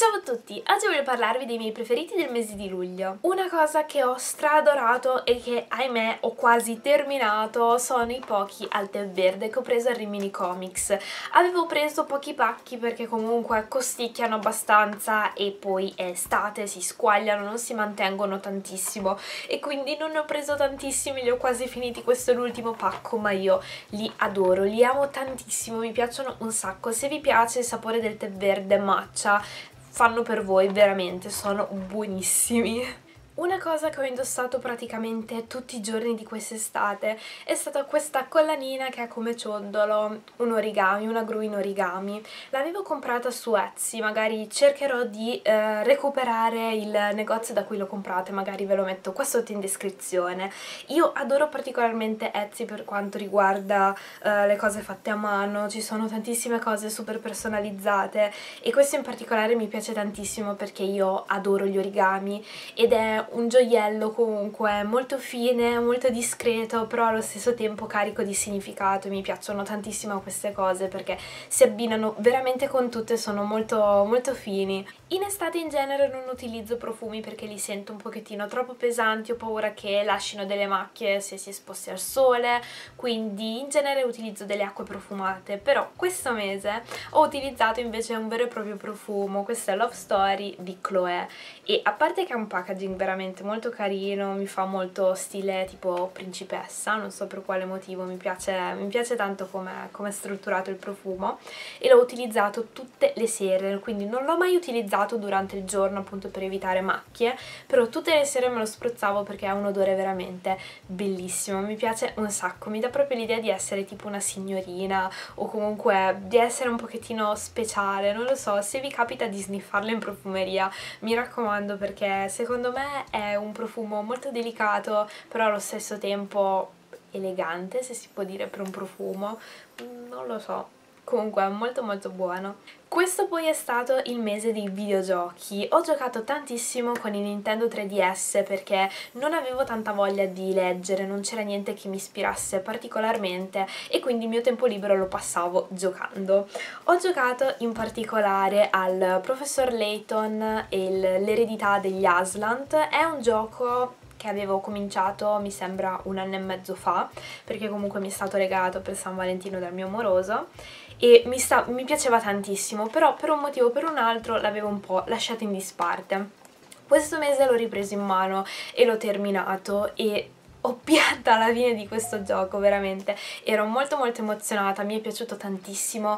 Ciao a tutti, oggi voglio parlarvi dei miei preferiti del mese di luglio. Una cosa che ho stradorato e che ahimè ho quasi terminato sono i pochi al tè verde che ho preso a Rimini Comics. Avevo preso pochi pacchi perché comunque costicchiano abbastanza e poi è estate, si squagliano, non si mantengono tantissimo e quindi non ne ho preso tantissimi, li ho quasi finiti, questo è l'ultimo pacco, ma io li adoro, li amo tantissimo, mi piacciono un sacco. Se vi piace il sapore del tè verde matcha, fanno per voi, veramente, sono buonissimi. Una cosa che ho indossato praticamente tutti i giorni di quest'estate è stata questa collanina che ha come ciondolo un origami, una gru in origami. L'avevo comprata su Etsy, magari cercherò di recuperare il negozio da cui l'ho comprata, magari ve lo metto qua sotto in descrizione. Io adoro particolarmente Etsy per quanto riguarda le cose fatte a mano, ci sono tantissime cose super personalizzate e questo in particolare mi piace tantissimo perché io adoro gli origami ed è un gioiello comunque molto fine, molto discreto, però allo stesso tempo carico di significato. Mi piacciono tantissimo queste cose perché si abbinano veramente con tutte, sono molto fini. In estate in genere non utilizzo profumi perché li sento un pochettino troppo pesanti, ho paura che lasciano delle macchie se si è esposti al sole, quindi in genere utilizzo delle acque profumate, però questo mese ho utilizzato invece un vero e proprio profumo. Questo è Love Story di Chloé e a parte che ha un packaging veramente molto carino, mi fa molto stile tipo principessa, non so per quale motivo, mi piace tanto come è strutturato il profumo e l'ho utilizzato tutte le sere, quindi non l'ho mai utilizzato durante il giorno appunto per evitare macchie, però tutte le sere me lo spruzzavo perché ha un odore veramente bellissimo, mi piace un sacco, mi dà proprio l'idea di essere tipo una signorina o comunque di essere un pochettino speciale, non lo so. Se vi capita di sniffarlo in profumeria mi raccomando perché secondo me è un profumo molto delicato però allo stesso tempo elegante, se si può dire per un profumo, non lo so. Comunque è molto buono. Questo poi è stato il mese dei videogiochi. Ho giocato tantissimo con il Nintendo 3DS perché non avevo tanta voglia di leggere, non c'era niente che mi ispirasse particolarmente e quindi il mio tempo libero lo passavo giocando. Ho giocato in particolare al Professor Layton e l'eredità degli Aslant. È un gioco che avevo cominciato mi sembra un anno e mezzo fa perché comunque mi è stato regalato per San Valentino dal mio amoroso e mi piaceva tantissimo, però per un motivo o per un altro l'avevo un po' lasciato in disparte. Questo mese l'ho ripreso in mano e l'ho terminato e ho pianta alla fine di questo gioco, veramente ero molto emozionata, mi è piaciuto tantissimo,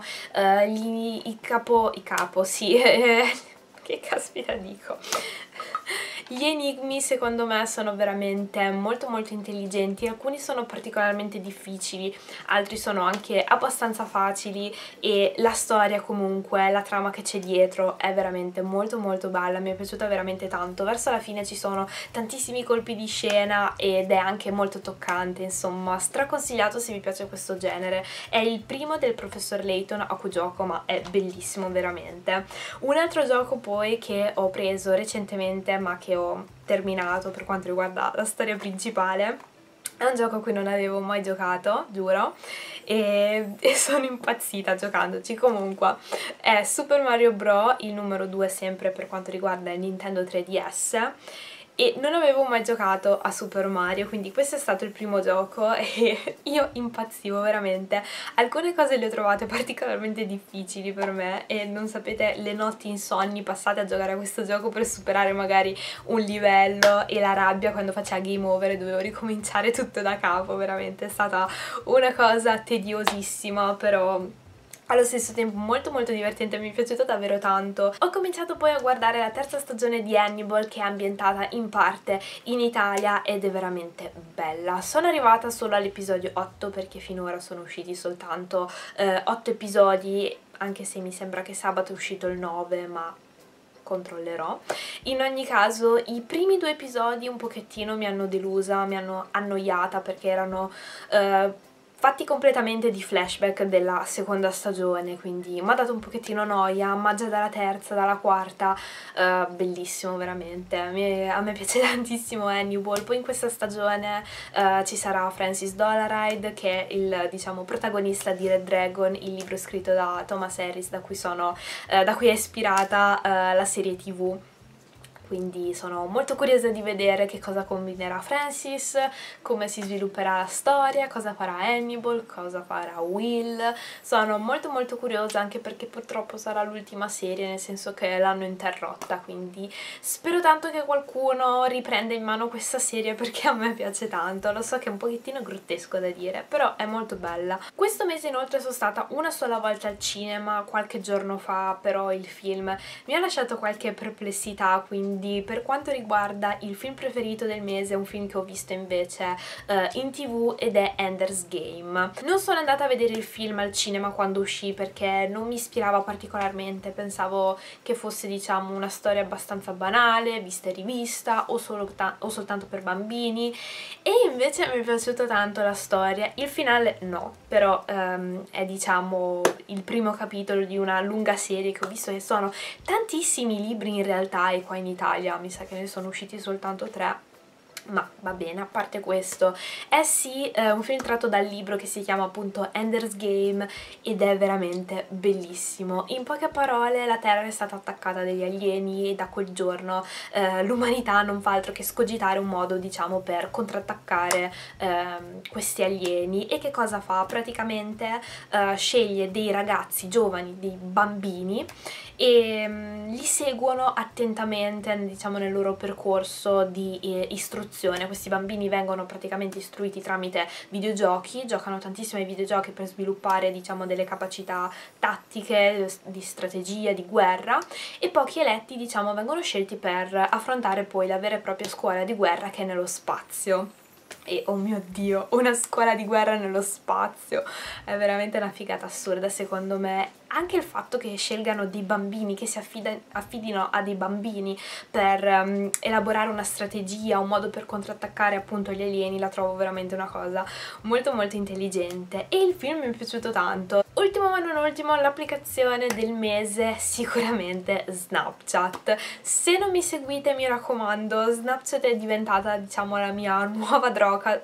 i capo, sì, che caspita dico. Gli enigmi secondo me sono veramente molto intelligenti, alcuni sono particolarmente difficili, altri sono anche abbastanza facili e la storia comunque, la trama che c'è dietro è veramente molto bella, mi è piaciuta veramente tanto. Verso la fine ci sono tantissimi colpi di scena ed è anche molto toccante, insomma straconsigliato se vi piace questo genere. È il primo del Professor Layton a cui gioco ma è bellissimo veramente. Un altro gioco poi che ho preso recentemente ma che ho terminato per quanto riguarda la storia principale è un gioco a cui non avevo mai giocato, giuro, e sono impazzita giocandoci. Comunque è Super Mario Bros, il numero 2 sempre per quanto riguarda il Nintendo 3DS e non avevo mai giocato a Super Mario, quindi questo è stato il primo gioco e io impazzivo veramente. Alcune cose le ho trovate particolarmente difficili per me e non sapete le notti insonni passate a giocare a questo gioco per superare magari un livello e la rabbia quando faceva game over e dovevo ricominciare tutto da capo, veramente è stata una cosa tediosissima però allo stesso tempo molto divertente, mi è piaciuto davvero tanto. Ho cominciato poi a guardare la terza stagione di Hannibal che è ambientata in parte in Italia ed è veramente bella. Sono arrivata solo all'episodio 8 perché finora sono usciti soltanto 8 episodi, anche se mi sembra che sabato è uscito il 9, ma controllerò. In ogni caso i primi 2 episodi un pochettino mi hanno delusa, mi hanno annoiata perché erano fatti completamente di flashback della seconda stagione, quindi mi ha dato un pochettino noia, ma già dalla terza, dalla quarta, bellissimo veramente. A me piace tantissimo Hannibal. Poi in questa stagione ci sarà Francis Dolaride, che è il, diciamo, protagonista di Red Dragon, il libro scritto da Thomas Harris, da cui è ispirata la serie TV. Quindi sono molto curiosa di vedere che cosa combinerà Francis, come si svilupperà la storia, cosa farà Hannibal, cosa farà Will. Sono molto curiosa, anche perché purtroppo sarà l'ultima serie, nel senso che l'hanno interrotta, quindi spero tanto che qualcuno riprenda in mano questa serie, perché a me piace tanto. Lo so che è un pochettino grottesco da dire, però è molto bella. Questo mese inoltre sono stata una sola volta al cinema, qualche giorno fa, però il film mi ha lasciato qualche perplessità, quindi per quanto riguarda il film preferito del mese, è un film che ho visto invece in TV, ed è Ender's Game. Non sono andata a vedere il film al cinema quando uscì perché non mi ispirava particolarmente, pensavo che fosse, diciamo, una storia abbastanza banale, vista e rivista, o soltanto per bambini, e invece mi è piaciuta tanto la storia. Il finale no, però è, diciamo, il primo capitolo di una lunga serie che ho visto, che sono tantissimi libri in realtà, e qua in Italia mi sa che ne sono usciti soltanto 3. Ma va bene, a parte questo, è sì un film tratto dal libro che si chiama appunto Ender's Game, ed è veramente bellissimo. In poche parole, la Terra è stata attaccata dagli alieni e da quel giorno l'umanità non fa altro che scogitare un modo, diciamo, per contrattaccare questi alieni. E che cosa fa? Praticamente sceglie dei ragazzi giovani, dei bambini, e li seguono attentamente, diciamo, nel loro percorso di istruzione. Questi bambini vengono praticamente istruiti tramite videogiochi, giocano tantissimo ai videogiochi per sviluppare, diciamo, delle capacità tattiche, di strategia, di guerra, e pochi eletti, diciamo, vengono scelti per affrontare poi la vera e propria scuola di guerra, che è nello spazio. E oh mio Dio, una scuola di guerra nello spazio è veramente una figata assurda, secondo me. Anche il fatto che scelgano dei bambini, che si affidino a dei bambini per elaborare una strategia, un modo per contrattaccare appunto gli alieni, la trovo veramente una cosa molto intelligente, e il film mi è piaciuto tanto. Ultimo ma non ultimo, l'applicazione del mese, sicuramente Snapchat. Se non mi seguite, mi raccomando, Snapchat è diventata, diciamo, la mia nuova droga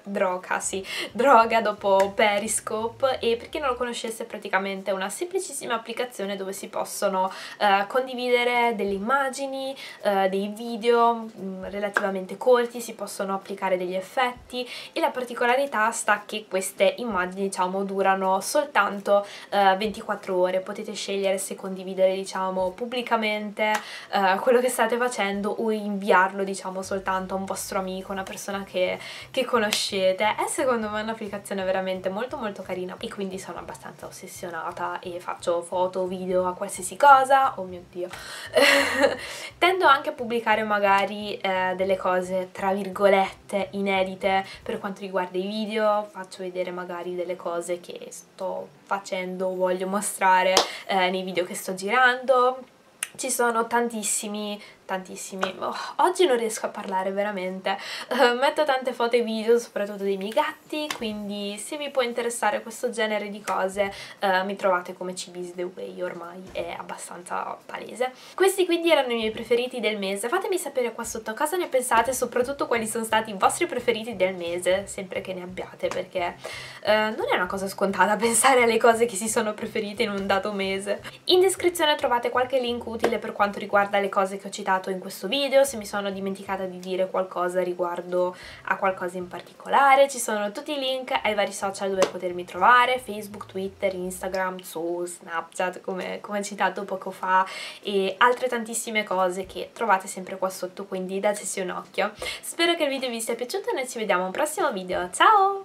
dopo Periscope, e per chi non lo conoscesse, praticamente è una semplicissima applicazione dove si possono condividere delle immagini, dei video relativamente corti, si possono applicare degli effetti, e la particolarità sta che queste immagini, diciamo, durano soltanto 24 ore. Potete scegliere se condividere, diciamo, pubblicamente quello che state facendo, o inviarlo, diciamo, soltanto a un vostro amico, una persona che conoscete. È secondo me un'applicazione veramente molto carina, e quindi sono abbastanza ossessionata e faccio foto, video, a qualsiasi cosa. Oh mio Dio. Tendo anche a pubblicare magari delle cose tra virgolette inedite per quanto riguarda i video, faccio vedere magari delle cose che sto facendo o voglio mostrare nei video che sto girando. Ci sono tantissimi, oggi non riesco a parlare veramente, metto tante foto e video soprattutto dei miei gatti, quindi se vi può interessare questo genere di cose mi trovate come Cibis The Way, ormai è abbastanza palese. Questi quindi erano i miei preferiti del mese. Fatemi sapere qua sotto cosa ne pensate, soprattutto quali sono stati i vostri preferiti del mese, sempre che ne abbiate, perché non è una cosa scontata pensare alle cose che si sono preferite in un dato mese. In descrizione trovate qualche link utile per quanto riguarda le cose che ho citato in questo video. Se mi sono dimenticata di dire qualcosa riguardo a qualcosa in particolare, ci sono tutti i link ai vari social dove potermi trovare: Facebook, Twitter, Instagram, Snapchat, come citato poco fa, e altre tantissime cose che trovate sempre qua sotto, quindi dateci un occhio. Spero che il video vi sia piaciuto e noi ci vediamo a un prossimo video. Ciao!